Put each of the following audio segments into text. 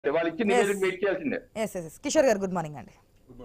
వాళ్ళు ఇచ్చి నివేదిక వెయిట్ చేయాల్సిందే. కిషోర్ గారు గుడ్ మార్నింగ్ అండి.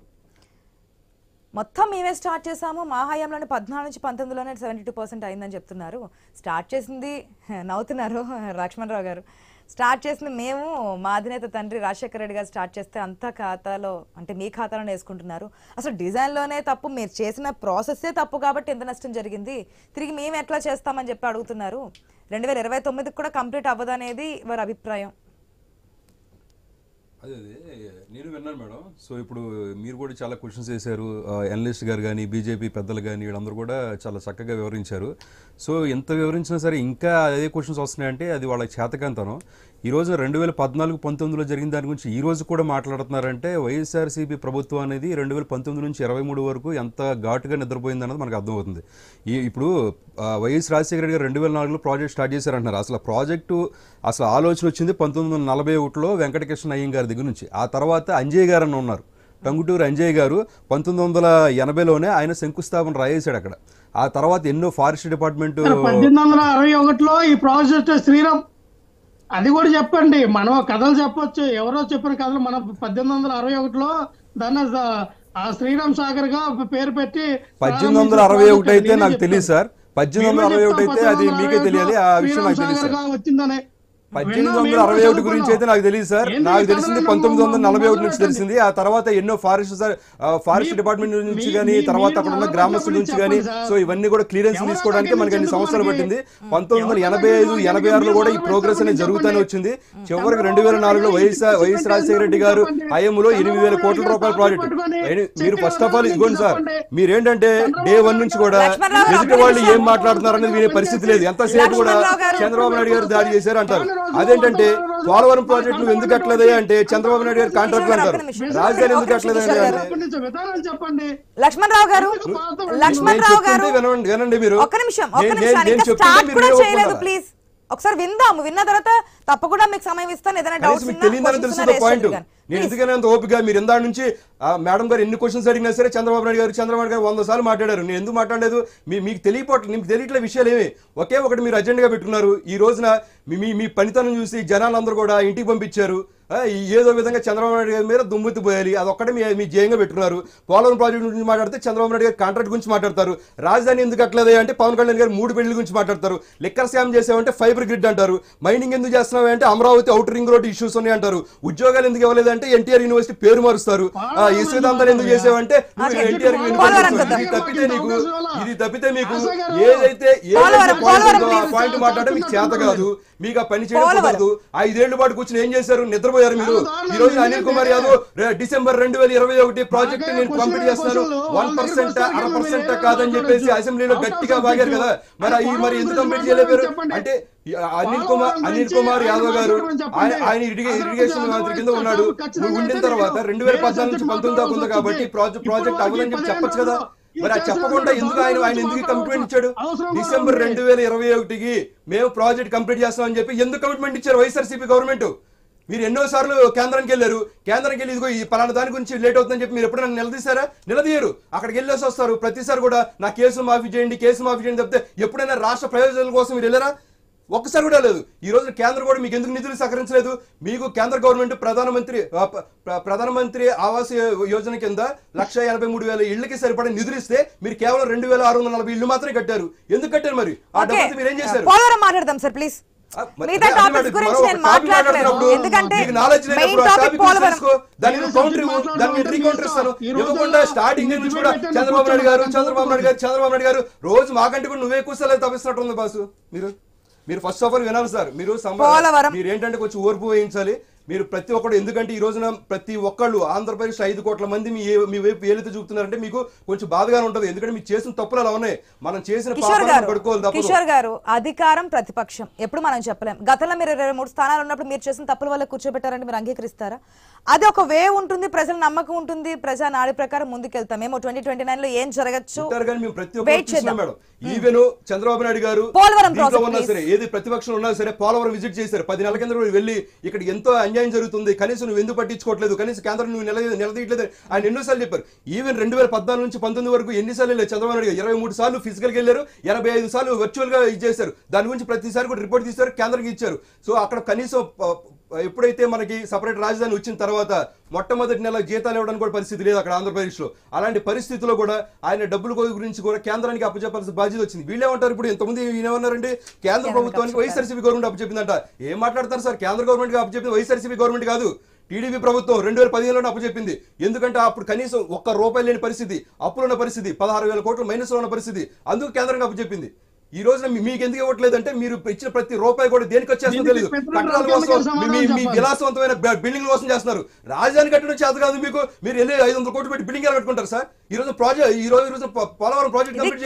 మొత్తం మేమే స్టార్ట్ చేసాము, మా హయాంలోనే 14 నుంచి 19లోనే 72% అయిందని చెప్తున్నారు. స్టార్ట్ చేసింది, నవ్వుతున్నారు లక్ష్మణరావు గారు, స్టార్ట్ చేసింది మేము, మా అధినేత తండ్రి రాజశేఖర రెడ్డి గారు స్టార్ట్ చేస్తే అంతా ఖాతాలో అంటే మీ ఖాతాలోనే వేసుకుంటున్నారు. అసలు డిజైన్లోనే తప్పు, మీరు చేసిన ప్రాసెస్సే తప్పు కాబట్టి ఎంత నష్టం జరిగింది, తిరిగి మేము ఎట్లా చేస్తామని చెప్పి అడుగుతున్నారు. 2029కి కూడా కంప్లీట్ అవ్వదు అనేది వారి అభిప్రాయం. అదే నేను విన్నాను మేడం. సో ఇప్పుడు మీరు కూడా చాలా క్వశ్చన్స్ వేశారు, అనలిస్ట్ గారు కానీ బీజేపీ పెద్దలు కానీ వీళ్ళందరూ కూడా చాలా చక్కగా వివరించారు. సో ఎంత వివరించినా సరే ఇంకా అదే క్వశ్చన్స్ వస్తున్నాయంటే అది వాళ్ళకి చేతకంతనం. ఈరోజు 2014-19లో జరిగిన దాని గురించి ఈరోజు కూడా మాట్లాడుతున్నారంటే వైఎస్ఆర్సీపీ ప్రభుత్వం అనేది 2019 నుంచి 23 వరకు ఎంత ఘాటుగా నిద్రపోయిందన్నది మనకు అర్థమవుతుంది. ఇప్పుడు వైఎస్ రాజశేఖర రెడ్డి గారు 2004లో ప్రాజెక్ట్ స్టార్ట్ చేశారంటున్నారు. అసలు ప్రాజెక్టు అసలు ఆలోచన వచ్చింది 1941లో వెంకటకృష్ణ అయ్యం గారి దగ్గర నుంచి. ఆ తర్వాత అంజయ్య గారు అని ఉన్నారు, టంగుటూరు అంజయ్య గారు 1980లోనే ఆయన శంకుస్థాపన రాయేశాడు అక్కడ. ఆ తర్వాత ఎన్నో ఫారెస్ట్ డిపార్ట్మెంట్ 1861లో ఈ ప్రాజెక్ట్ శ్రీరామ్, అది కూడా చెప్పండి. మనం కథలు చెప్పొచ్చు, ఎవరో చెప్పిన కథలు. మనం 1861లో దాన్ని శ్రీరామ్ సాగర్ గా పేరు పెట్టి 1861 అయితే నాకు తెలియదు సార్. 1861 అయితే అది మీకే తెలియాలి, ఆ విషయం నాకు తెలియదు సార్. వచ్చిందని 1861 గురించి అయితే నాకు తెలియదు సార్. నాకు తెలిసింది 1941 నుంచి తెలిసింది. ఆ తర్వాత ఎన్నో ఫారెస్ట్ డిపార్ట్మెంట్ నుంచి కానీ, తర్వాత అక్కడ ఉన్న గ్రామస్తుల నుంచి కానీ, సో ఇవన్నీ కూడా క్లియరెన్స్ తీసుకోవడానికి మనకి అన్ని సంవత్సరాలు పట్టింది. 1985-86లో కూడా ఈ ప్రోగ్రెస్ అనేది జరుగుతూనే వచ్చింది. చివరికి 2004లో వైఎస్ రాజశేఖర రెడ్డి గారు హయాంలో 8,000 కోట్ల రూపాయల ప్రాజెక్ట్. మీరు ఫస్ట్ ఆఫ్ ఆల్ ఇదిగోండి సార్, మీరేంటంటే డే 1 నుంచి కూడా ఎదుటి వాళ్ళు ఏం మాట్లాడుతున్నారు అనేది వినే పరిస్థితి లేదు. ఎంతసేపు కూడా చంద్రబాబు నాయుడు గారు దాడి చేశారు అంటారు. అదేంటంటే పోలవరం ప్రాజెక్టు నువ్వు ఎందుకు కట్టలేదే అంటే చంద్రబాబు నాయుడు గారు కాంట్రాక్ట్ అంటారు. రాజధాని ఎందుకు కట్టలేదే చెప్పండి. లక్ష్మణరావు గారు వినండి మీరు. ప్లీజ్ ఒకసారి విందాము, విన్న తర్వాత తప్పకుండా మీకు సమయం ఇస్తాను. ఏదైనా డౌట్స్ తెలియదని తెలుసు పాయింట్. నేను ఎందుకనే అంత ఓపిక, మీరు ఇందా నుంచి మేడం గారు ఎన్ని క్వశ్చన్స్ అడిగినా సరే చంద్రబాబు నాయుడు గారు 100 సార్లు మాట్లాడారు. నేను ఎందుకు మాట్లాడలేదు, మీకు తెలియట్లే విషయాలు ఏమి. ఒకే ఒకటి మీరు అజెండాగా పెట్టుకున్నారు. ఈ రోజున మీ పనితనం చూసి జనాలందరూ కూడా ఇంటికి పంపించారు. ఏదో విధంగా చంద్రబాబు నాయుడు గారి మీద దుమ్మెత్తి పోయాలి, అదొక్కటే మీ జయంగా పెట్టుకున్నారు. పోలవరం ప్రాజెక్టు గురించి మాట్లాడితే చంద్రబాబు నాయుడు గారు కాంట్రాక్ట్ గురించి మాట్లాడతారు. రాజధాని ఎందుకు కట్టలేదే అంటే పవన్ కళ్యాణ్ గారు 3 పెళ్లి గురించి మాట్లాడతారు. లిక్కర్ స్కామ్ చేసామంటే ఫైబర్ గ్రిడ్ అంటారు. మైనింగ్ ఎందుకు చేస్తున్నావు అంటే Amaravati outer ring road issues ఉన్నాయి అంటారు. ఉద్యోగాలు ఎందుకు ఇవ్వలేదు అంటే ఎన్టీఆర్ యూనివర్సిటీ పేరు మారుస్తారు. ఈ సిద్ధాంతాలు ఎందుకు చేసావంటే ఎన్టీఆర్ ఇది తప్పితే మీకు ఏదైతే పాయింట్ మాట్లాడే మీకు చేత కాదు, మీకు ఆ పని చేయడం కుదరదు. 5 ఏళ్ల పాటు కూర్చొని ఏం చేశారు, నిద్రపోయారు మీరు. ఈ రోజు అనిల్ కుమార్ యాదవ్ డిసెంబర్ 2021 ప్రాజెక్ట్ నేను కంప్లీట్ చేస్తాను 1% 0.5% కాదని చెప్పేసి అసెంబ్లీలో గట్టిగా బాగారు కదా. మరి ఎందుకు కంప్లీట్ చేయలేపారు అంటే అనిల్ కుమార్ యాదవ్ గారు ఆయన ఇరిగేషన్ మంత్రి కింద ఉన్నాడు. నువ్వు ఉండిన తర్వాత 2014 నుంచి 19 దాకా ఉంది కాబట్టి ప్రాజెక్ట్ అవ్వదని చెప్పి చెప్పచ్చు కదా. మరి అది చెప్పకుండా ఎందుకు ఆయన ఎందుకు కమిట్మెంట్ ఇచ్చాడు? డిసెంబర్ 2021కి మేము ప్రాజెక్ట్ కంప్లీట్ చేస్తామని చెప్పి ఎందుకు కమిట్మెంట్ ఇచ్చారు వైఎస్ఆర్సీపీ గవర్నమెంట్? మీరు ఎన్నోసార్లు కేంద్రానికి వెళ్ళారు. కేంద్రానికి వెళ్ళి ఇదిగో ఈ పలానా దాని గురించి లేట్ అవుతుందని చెప్పి మీరు ఎప్పుడైనా నిలదీశారా? నిలదీయరు. అక్కడికి వెళ్ళేసి వస్తారు. ప్రతిసారి కూడా నా కేసు మాఫీ చేయండి చెప్తే ఎప్పుడైనా రాష్ట్ర ప్రయోజనాల కోసం మీరు వెళ్ళారా? ఒక్కసారి కూడా లేదు. ఈ రోజు కేంద్రం కూడా మీకు ఎందుకు నిధులు సహకరించలేదు? మీకు కేంద్ర గవర్నమెంట్ ప్రధానమంత్రి ఆవాస్ యోజన కింద 183,000 ఇళ్లకి సరిపడే నిధులు ఇస్తే మీరు కేవలం 2,640 ఇళ్లు మాత్రమే కట్టారు. ఎందుకు కట్టారు? మరి ఆ డబ్బు మీరు ఏం చేశారు? మాట్లాడదాం సార్ ప్లీజ్. స్టార్టింగ్ నుంచి కూడా చంద్రబాబు నాయుడు గారు రోజు మాకంటే కూడా నువ్వే కూర్చోలేదు తప్పిస్తున్నట్టు ఉంది బాసు. మీరు ఫస్ట్ ఆఫ్ ఆల్ వినాలి సార్. మీరు ఏంటంటే కొంచెం ఓర్పు వహించాలి. మీరు ప్రతి ఒక్కరు, ఎందుకంటే ఈ రోజున ప్రతి ఒక్కళ్ళు ఆంధ్రప్రదేశ్ 5 కోట్ల మంది మీ వైపు ఏలైతే చూపుతున్నారంటే మీకు కొంచెం బాధగానే ఉంటది. ఎందుకంటే మీరు చేసిన తప్పులు అలా ఉన్నాయి. మనం చేసిన కిషోర్ గారు అధికారం ప్రతిపక్షం ఎప్పుడు మనం చెప్పలేం. గతంలో మీరు 23 స్థానాలు ఉన్నప్పుడు మీరు చేసిన తప్పుల వల్ల కూర్చోబెట్టారంటే మీరు అంగీకరిస్తారా? అది ఒక వే ఉంటుంది, ప్రజల నమ్మకం ఉంటుంది, ప్రజా నాడి ప్రకారం ముందుకెళ్తాం. మేము 2029 లో ఏం జరగచ్చు ఈవెన్ చంద్రబాబు నాయుడు గారు ఉన్నా సరే, ఏది ప్రతిపక్షం ఉన్నా సరే పోలవరం విజిట్ చేశారు. 10 నెలల కింద వెళ్ళి ఇక్కడ ఎంతో అన్యాయం జరుగుతుంది, కనీసం నువ్వు ఎందుకు పట్టించుకోవట్లేదు, కనీసం కేంద్రం నువ్వు నిలదీయట్లేదు ఆయన ఎన్నోసార్లు చెప్పారు. ఈవెన్ 2014 నుంచి 19 వరకు ఎన్నిసార్లు వెళ్ళారు చంద్రబాబు నాయుడు 23 సార్లు ఫిజికల్గా వెళ్ళారు, 85 సార్లు వర్చువల్ గా ఇచ్చేశారు. దాని గురించి ప్రతిసారి కూడా రిపోర్ట్ తీశారు, కేంద్రానికి ఇచ్చారు. సో అక్కడ కనీసం ఎప్పుడైతే మనకి సపరేట్ రాజధాని వచ్చిన తర్వాత మొట్టమొదటి నెల జీతాలు ఇవ్వడానికి కూడా పరిస్థితి లేదు అక్కడ ఆంధ్రప్రదేశ్లో. అలాంటి పరిస్థితుల్లో కూడా ఆయన డబ్బుల గురించి కూడా కేంద్రానికి అప్పచెప్పాల్సిన బాధ్యత వచ్చింది. వీళ్ళేమంటారు ఇప్పుడు ఇంతకుముందు ఏమన్నారంటే కేంద్ర ప్రభుత్వానికి వైఎస్ఆర్సీపీ గవర్నమెంట్ అప్పచెప్పిందంట. ఏం మాట్లాడతారు సార్? కేంద్ర గవర్నమెంట్ అప్పచెప్పింది వైఎస్ఆర్సీపీ గవర్నమెంట్ కాదు, టీడీపీ ప్రభుత్వం 2015లో అప్పచెప్పింది. ఎందుకంటే అప్పుడు కనీసం ₹1 లేని పరిస్థితి, అప్పులున్న పరిస్థితి, 16,000 కోట్లు మైనస్లో ఉన్న పరిస్థితి. అందుకు కేంద్రానికి అప్పచెప్పింది. ఈ రోజున మీకు ఎందుకు ఇవ్వట్లేదంటే మీరు ఇచ్చిన ప్రతి రూపాయి కూడా దేనికి వచ్చేస్తుందో తెలియదు. కట్టడాల కోసం, మీ విలాసవంతమైన బిల్డింగ్ కోసం చేస్తున్నారు. రాజధాని కట్టడం చేత కాదు మీకు. మీరు వెళ్ళి 500 కోట్లు పెట్టి బిల్డింగ్ కట్టుకుంటారు సార్. ఈ రోజు ఈ రోజు పోలవరం ప్రాజెక్ట్ కంప్లీట్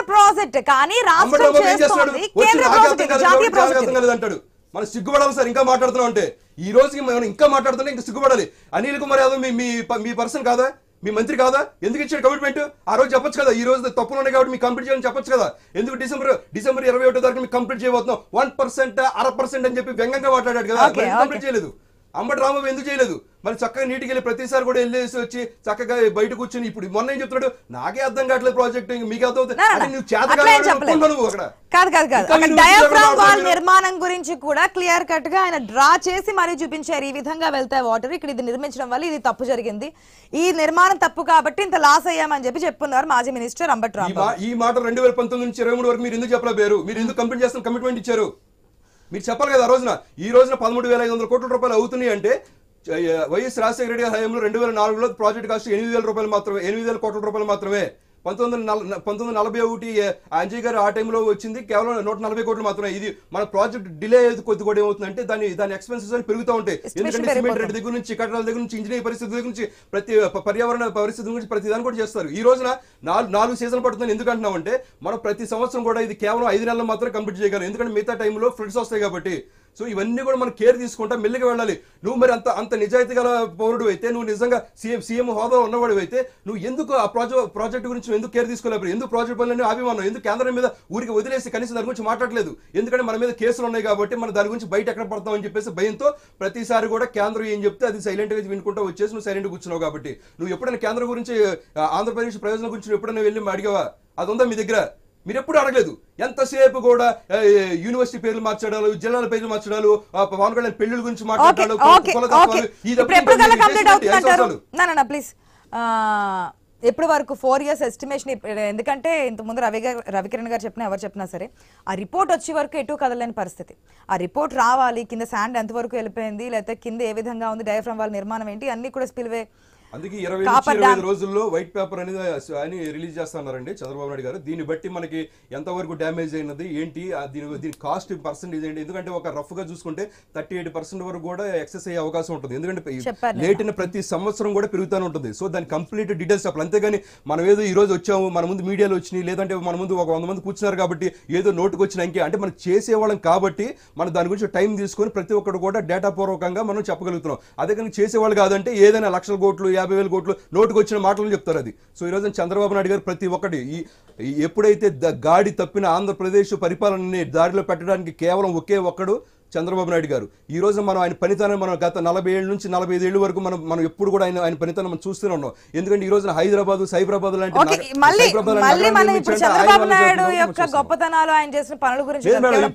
చేయాలి అంటాడు. మనం సిగ్గుపడాలి సార్ ఇంకా మాట్లాడుతున్నాం అంటే. ఈ రోజుకి మనం ఇంకా మాట్లాడుతున్నా ఇంకా సిగ్గుపడాలి. అనిల్ కుమార్ యాదవ్ మీ పర్సన్ కాదా? మీ మంత్రి కాదా? ఎందుకు ఇచ్చాడు కమిట్మెంట్? ఆ రోజు చెప్పొచ్చు కదా, ఈ రోజు తప్పులు ఉన్నాయి కాబట్టి మీకు కంప్లీట్ చేయాలని చెప్పొచ్చు కదా. ఎందుకు డిసెంబర్ 21 తారీఖు మీకు కంప్లీట్ చేయబోతున్నాం 1%, 0.5% అని చెప్పి వ్యంగ్యంగా మాట్లాడాడు కదా. కంప్లీట్ చేయలేదు. అంబటి రాంబాబు ఎందుకు చేయలేదు? మరి చక్కగా నీటికి వెళ్ళి ప్రతిసారి కూడా వెళ్ళేసి వచ్చి చక్కగా బయట కూర్చొని ఇప్పుడు మొన్న ఏం చెప్తున్నాడు? నాకే అర్థం కావట్లేదు ప్రాజెక్ట్, మీకు అర్థం అవుతుంది. నువ్వు డయాఫ్రామ్ వాల్ నిర్మాణం గురించి కూడా క్లియర్ కట్ గా ఆయన డ్రా చేసి మరీ చూపించారు. ఈ విధంగా వెళ్తాయి వాటర్, ఇక్కడ ఇది నిర్మించడం వల్ల ఇది తప్పు జరిగింది, ఈ నిర్మాణం తప్పు కాబట్టి ఇంత లాస్ అయ్యామని చెప్పి చెప్పుకున్నారు మాజీ మినిస్టర్ అంబటి రాంబాబు. ఈ మాట 2019 నుంచి 23 వరకు మీరు ఎందుకు చెప్పలేరు? మీరు ఎందుకు కంప్లీట్ చేస్తున్న కమిట్మెంట్ ఇచ్చారు? మీరు చెప్పాలి కదా. ఆ రోజున ఈ రోజున 13,500 కోట్ల రూపాయలు అవుతున్నాయి అంటే వైఎస్ రాజశేఖర రెడ్డి గారి హయాంలో 2004లో ప్రాజెక్ట్ కాస్ట్ 8,000 రూపాయలు మాత్రమే, 8,000 కోట్ల రూపాయలు మాత్రమే. 1941 అంజయ్ గారు ఆ టైంలో వచ్చింది కేవలం 140 కోట్లు మాత్రమే. ఇది మన ప్రాజెక్ట్ డిలే అయ్యేది కొద్ది కూడా ఏమవుతుందంటే దాని ఎక్స్పెన్సెస్ అని పెరుగుతూ ఉంటాయి. ఎందుకంటే సిమెంట్ రేట్ దగ్గర నుంచి, కట్టడాల దగ్గర నుంచి, ఇంజనీరింగ్ పరిస్థితి దగ్గర నుంచి, ప్రతి పర్యావరణ పరిస్థితి గురించి ప్రతి దాన్ని కూడా చేస్తారు. ఈ రోజున 4 సీజన్లు పడుతుందని ఎందుకు అంటున్నామంటే మనం ప్రతి సంవత్సరం కూడా ఇది కేవలం 5 నెలలు మాత్రమే కంప్లీట్ చేయగలం. ఎందుకంటే మిగతా టైంలో ఫ్లడ్స్ వస్తాయి కాబట్టి. సో ఇవన్నీ కూడా మనం కేర్ తీసుకుంటా మెల్లిగా వెళ్ళాలి. నువ్వు మరి అంత నిజాయితీ గల పౌరుడు అయితే, నువ్వు నిజంగా సీఎం హోదా ఉన్నవాడు అయితే నువ్వు ఎందుకు ఆ ప్రాజెక్ట్ గురించి ఎందుకు కేర్ తీసుకోలేరు? ఎందుకు ప్రాజెక్ట్ పనులన్నీ అభిమానం, ఎందుకు కేంద్రం మీద ఊరికి వదిలేసి కనీసం దాని గురించి మాట్లాడలేదు? ఎందుకంటే మన మీద కేసులు ఉన్నాయి కాబట్టి మనం దాని గురించి బయట ఎక్కడ పడతామని చెప్పేసి భయంతో ప్రతిసారి కూడా కేంద్రం ఏం చెప్తే అది సైలెంట్ గా వినుకుంటూ వచ్చేసి నువ్వు సైలెంట్ కూర్చున్నావు కాబట్టి. నువ్వు ఎప్పుడైనా కేంద్రం గురించి, ఆంధ్రప్రదేశ్ ప్రయోజనం గురించి నువ్వు ఎప్పుడైనా వెళ్ళి అడిగావా? అది ఉందా మీ దగ్గర? మీరు ఎప్పుడు అడగలేదు. ఎంతసేపు కూడా యూనివర్సిటీ పేర్లు మార్చడాలు, జిల్లాల పేర్లు మార్చడాలు, పవన్ కళ్యాణ్ పెళ్లిళ్ళ గురించి మాట్లాడాలి. ఎప్పుడు వరకు 4 years ఎస్టిమేషన్? ఎందుకంటే ఇంతకుముందు రవికిరణ్ గారు చెప్పినా ఎవరు చెప్పినా సరే ఆ రిపోర్ట్ వచ్చే వరకు ఎటు కదలేని పరిస్థితి. ఆ రిపోర్ట్ రావాలి, కింద శాండ్ ఎంతవరకు వెళ్ళిపోయింది, లేకపోతే కింద ఏ విధంగా ఉంది, డయాఫ్రామ్ వాల్ నిర్మాణం ఏంటి, అన్ని కూడా స్పిల్వే. అందుకే 20-25 రోజుల్లో వైట్ పేపర్ అనేది అని రిలీజ్ చేస్తున్నారండి చంద్రబాబు నాయుడు గారు. దీన్ని బట్టి మనకి ఎంతవరకు డ్యామేజ్ అయినది ఏంటి, దీని కాస్ట్ పర్సెంటేజ్ ఏంటి. ఎందుకంటే ఒక రఫ్ గా చూసుకుంటే 38% వరకు కూడా ఎక్సెస్ అయ్యే అవకాశం ఉంటుంది. ఎందుకంటే లేట్ అయిన ప్రతి సంవత్సరం కూడా పెరుగుతూనే ఉంటుంది. సో దాని కంప్లీట్ డీటెయిల్స్ చెప్పాలి. అంతేగాని మనం ఏదో ఈ రోజు వచ్చాము, మన ముందు మీడియాలో వచ్చినాయి, లేదంటే మన ముందు 100 మంది కూర్చున్నారు కాబట్టి ఏదో నోటుకు వచ్చిన అంకే అంటే మనం చేసేవాళ్ళం కాబట్టి మనం దాని గురించి టైం తీసుకొని ప్రతి ఒక్కరు కూడా డేటా పూర్వకంగా మనం చెప్పగలుగుతున్నాం. అదే కానీ చేసేవాళ్ళు కాదంటే ఏదైనా 1,00,000 కోట్లు 50,000 కోట్లు నోటుకు వచ్చిన మాటలు చెప్తారు అది. సో ఈ రోజు చంద్రబాబు నాయుడు గారు ప్రతి ఒక్కటి ఎప్పుడైతే గాడి తప్పిన ఆంధ్రప్రదేశ్ పరిపాలనని దారిలో పెట్టడానికి కేవలం ఒకే ఒక్కడు చంద్రబాబు నాయుడు గారు. ఈ రోజు మనం ఆయన పనితనం మనం గత 40 ఏళ్ళ నుంచి 45 ఏళ్ళ వరకు మనం ఎప్పుడు కూడా ఆయన పనితనం మనం చూస్తూనే ఉన్నాం. ఎందుకంటే ఈ రోజున హైదరాబాద్, సైబరాబాద్ లాంటి చంద్రబాబు నాయుడు యొక్క గొప్పతనాలు, ఆయన చేసిన పనుల గురించి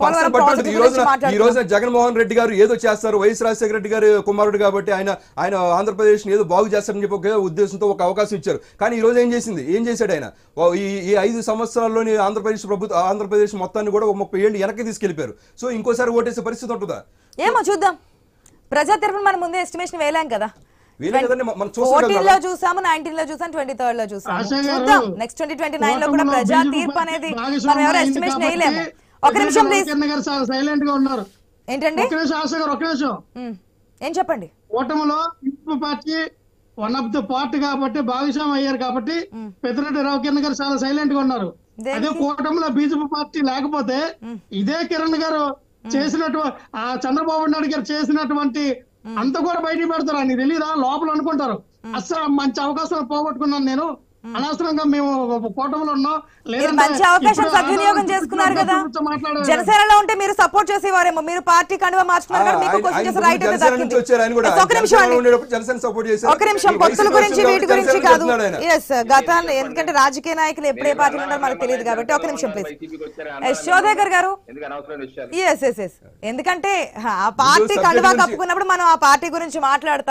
ఈ రోజున జగన్మోహన్ రెడ్డి గారు ఏదో చేస్తారు, వైఎస్ రాజశేఖర రెడ్డి గారు కుమారుడు కాబట్టి ఆయన ఆంధ్రప్రదేశ్ ఏదో బాగు చేస్తారని చెప్పి ఒక ఉద్దేశంతో ఒక అవకాశం ఇచ్చారు. కానీ ఈ రోజు ఏం చేశాడు ఆయన? ఈ 5 సంవత్సరాల్లోని ఆంధ్రప్రదేశ్ మొత్తాన్ని కూడా 30 ఏళ్ళు వెనక్కి తీసుకెళ్లిపోయారు. సో ఇంకోసారి ఓటేసే పరిస్థితి ఉంటుందా? ఏమో చూద్దాం. ప్రజా తరఫున మనం ముందే ఎస్టిమేషన్ వేయలేం కదా. 14లో చూసాము, 19లో చూసాం, 23లో చూసాము. చూద్దాం నెక్స్ట్ 2029 లో కూడా ప్రజా తీర్పు అనేది మనం ఎవరు ఎస్టిమేషన్ వేయలేము. ఒక నిమిషం ప్లీజ్. సైలెంట్ గా ఉన్నారు ఏంటండి? ఏం చెప్పండి. ఓటమిలో party one of the part కాబట్టి భాగస్వామి అయ్యారు కాబట్టి పెద్దిరెడ్డి రవికిరణ్ గారు చాలా సైలెంట్ గా ఉన్నారు. అదే కూటమిలో బీజేపీ పార్టీ లేకపోతే ఇదే కిరణ్ గారు చేసినటువంటి ఆ చంద్రబాబు నాయుడు గారు చేసినటువంటి అంత కూడా బయటికి పెడతారు. అని తెలీదా? లోపల అనుకుంటారు అసలు మంచి అవకాశం పోగొట్టుకున్నాను నేను, అనవసరంగా మేము కూటమిలో ఉన్నాం మీరు మంచి అవకాశం సద్వినియోగం చేసుకున్నారు కదా. జనసేనలో ఉంటే మీరు సపోర్ట్ చేసేవారేమో, మీరు పార్టీ కండువా మార్చుకున్నారు కదా, మీకు క్వశ్చన్ చేసే రైట్ అయితే దక్కింది. ఒక నిమిషం అండి, ఒక నిమిషం, పొత్తుల గురించి వీటి గురించి కాదు. ఎస్, గతాన్ని, ఎందుకంటే రాజకీయ నాయకులు ఎప్పుడే పార్టీలో ఉన్నారో మనకు తెలియదు కాబట్టి ఒక నిమిషం ప్లీజ్. శివశేఖర్ గారు, ఎస్ ఎస్ ఎస్, ఎందుకంటే ఆ పార్టీ కండువా కప్పుకున్నప్పుడు మనం ఆ పార్టీ గురించి మాట్లాడతాం.